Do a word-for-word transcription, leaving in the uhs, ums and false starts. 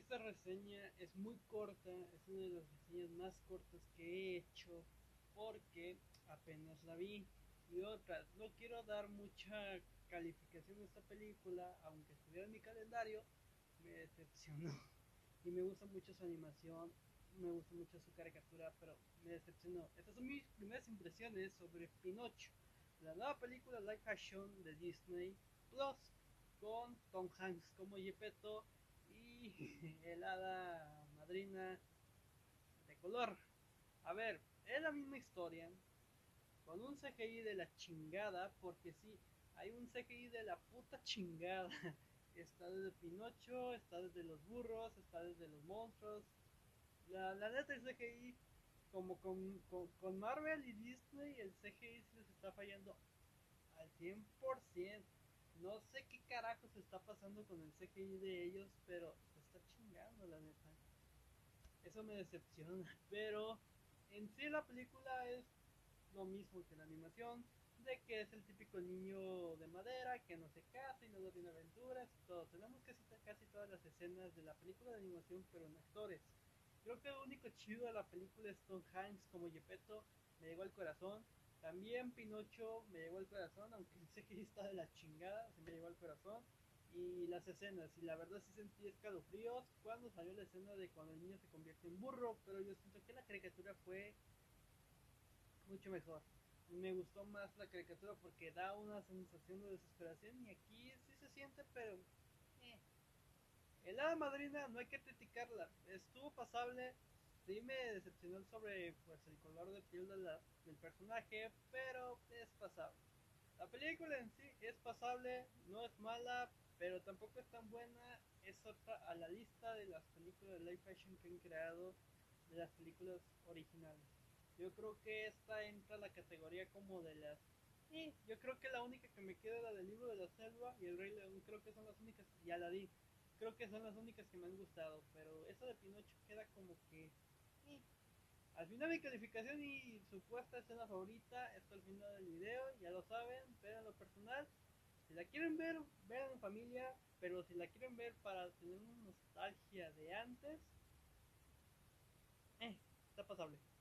Esta reseña es muy corta, es una de las reseñas más cortas que he hecho porque apenas la vi. Y otra, no quiero dar mucha calificación a esta película, aunque estuviera en mi calendario, me decepcionó. Y me gusta mucho su animación, me gusta mucho su caricatura, pero me decepcionó. Estas son mis primeras impresiones sobre Pinocho, la nueva película live action de Disney Plus, con Tom Hanks como Gepetto y el hada madrina de color. A ver, es la misma historia, con un C G I de la chingada, porque sí, hay un C G I de la puta chingada. Está desde Pinocho, está desde los burros, está desde los monstruos. La, la neta, el C G I, como con, con, con Marvel y Disney, el C G I se les está fallando al cien por ciento. No sé qué carajos está pasando con el C G I de ellos, pero se está chingando, la neta. Eso me decepciona, pero en sí la película es lo mismo que la animación, de que es el típico niño de madera que no se casa y luego tiene aventuras y todo. Tenemos casi, casi todas las escenas de la película de animación, pero en actores. Creo que lo único chido de la película es Tom Hanks como Gepetto, me llegó al corazón. También Pinocho me llegó al corazón, aunque sé que está de la chingada, se me llegó al corazón. Y las escenas, y la verdad sí sentí escalofríos cuando salió la escena de cuando el niño se convierte en burro, pero yo siento que la caricatura fue mucho mejor. Me gustó más la caricatura porque da una sensación de desesperación y aquí sí se siente, pero eh. El hada madrina no hay que criticarla, estuvo pasable. Sí me decepcionó sobre pues el color de piel de la, del personaje, pero es pasable. La película en sí es pasable, no es mala, pero tampoco es tan buena. Es otra a la lista de las películas de live action que han creado, de las películas originales. Yo creo que esta entra a la categoría como de las... Y yo creo que la única que me queda es la del libro de la selva y el Rey León. Creo que son las únicas, ya la di. Creo que son las únicas que me han gustado, pero esa de Pinocho queda como que... Eh. Al final mi calificación y supuesta escena favorita está al final del video, ya lo saben, pero en lo personal, si la quieren ver, vean en familia, pero si la quieren ver para tener una nostalgia de antes, eh, está pasable.